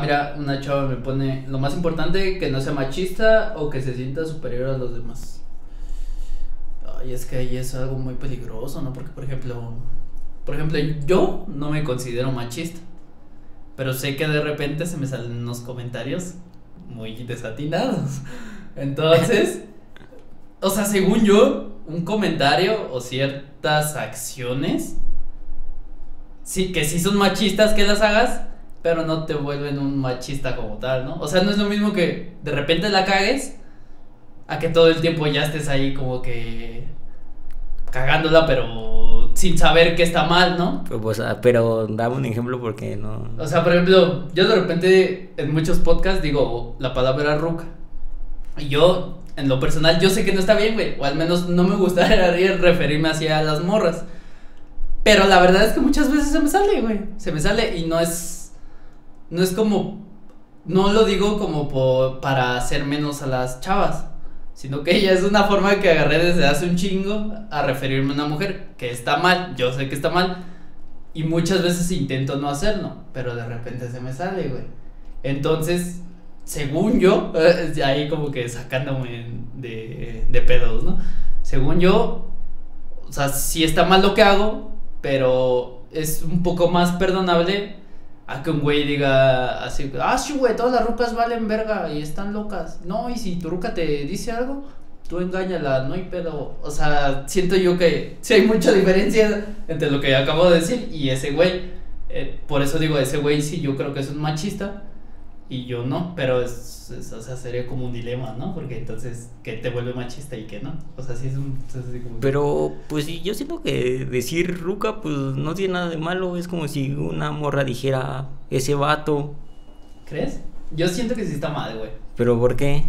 mira, una chava me pone, lo más importante, que no sea machista o que se sienta superior a los demás. Ay, es que ahí es algo muy peligroso, ¿no? Porque, por ejemplo, yo no me considero machista, pero sé que de repente se me salen unos comentarios muy desatinados. Entonces, o sea, según yo, un comentario o ciertas acciones, sí, que sí son machistas que las hagas, pero no te vuelven un machista como tal, ¿no? O sea, no es lo mismo que de repente la cagues a que todo el tiempo ya estés ahí como que cagándola, pero sin saber que está mal, ¿no? Pues, pero dame un ejemplo porque no. O sea, por ejemplo, yo de repente en muchos podcasts digo la palabra ruca. Y yo, en lo personal, yo sé que no está bien, güey. O al menos no me gustaría referirme así a las morras. Pero la verdad es que muchas veces se me sale, güey. Se me sale y no es como, no lo digo como para hacer menos a las chavas, sino que ella es una forma que agarré desde hace un chingo a referirme a una mujer, que está mal, yo sé que está mal, y muchas veces intento no hacerlo, pero de repente se me sale, güey. Entonces, según yo, ahí como que sacándome de pedos, ¿no? Según yo, o sea, sí está mal lo que hago, pero es un poco más perdonable a que un güey diga así, sí, güey, todas las rucas valen verga y están locas. No, y si tu ruca te dice algo, tú engáñala, no hay pedo. O sea, siento yo que sí hay mucha diferencia entre lo que acabo de decir y ese güey. Por eso digo, ese güey sí, yo creo que es un machista y yo no, pero o sea, sería como un dilema, ¿no? Porque entonces, ¿qué te vuelve machista y qué no? O sea, sí es así como... Pero, pues sí, yo siento que decir ruca, pues no tiene nada de malo. Es como si una morra dijera ese vato. ¿Crees? Yo siento que sí está mal, güey. ¿Pero por qué?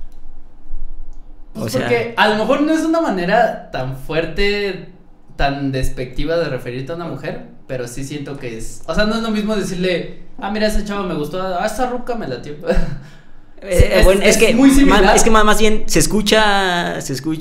Pues porque a lo mejor no es una manera tan fuerte, tan despectiva de referirte a una mujer, pero sí siento que es... O sea, no es lo mismo decirle, mira, esa chava me gustó, esa ruca me latió. Bueno, es que muy similar. Es que más bien se escucha,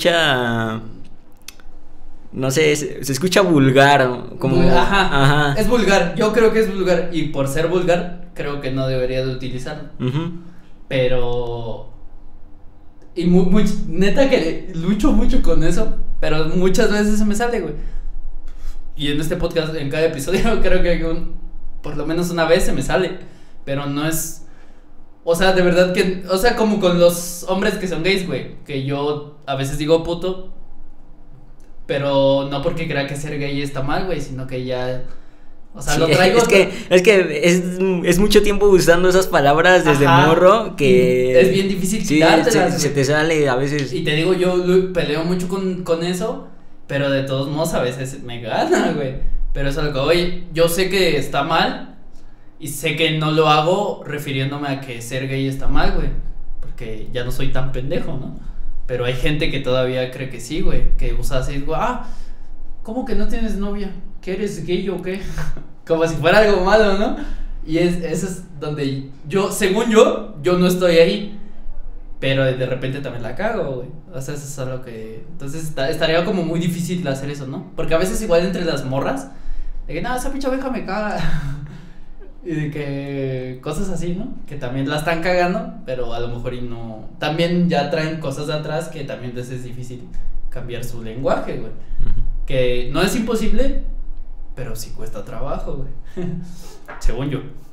no sé, se escucha vulgar, como... Ajá, es vulgar, yo creo que es vulgar, y por ser vulgar, creo que no debería de utilizarlo. Pero... Y neta que lucho mucho con eso, pero muchas veces se me sale, güey. Y en este podcast, en cada episodio, creo que por lo menos una vez se me sale, pero no es... O sea, de verdad que... O sea, como con los hombres que son gays, güey, que yo a veces digo puto, pero no porque crea que ser gay está mal, güey, sino que ya... O sea, sí, lo traigo... Es que es mucho tiempo usando esas palabras desde morro que... Es bien difícil quitártelas, se te sale a veces. Y te digo, yo peleo mucho con eso, pero de todos modos a veces me gana, güey. Pero eso es lo que, oye, yo sé que está mal y sé que no lo hago refiriéndome a que ser gay está mal, güey, porque ya no soy tan pendejo, ¿no? Pero hay gente que todavía cree que sí, güey, que usa así, güey, ¿cómo que no tienes novia? ¿Que eres gay o qué? Como si fuera algo malo, ¿no? Y eso es donde según yo no estoy ahí, pero de repente también la cago, güey. O sea, eso es algo que... Entonces estaría como muy difícil hacer eso, ¿no? Porque a veces igual entre las morras, de que, esa pinche abeja me caga. Y de que cosas así, ¿no? Que también la están cagando, pero a lo mejor y no... También ya traen cosas de atrás que también les es difícil cambiar su lenguaje, güey. Que no es imposible, pero sí cuesta trabajo, güey. Según yo.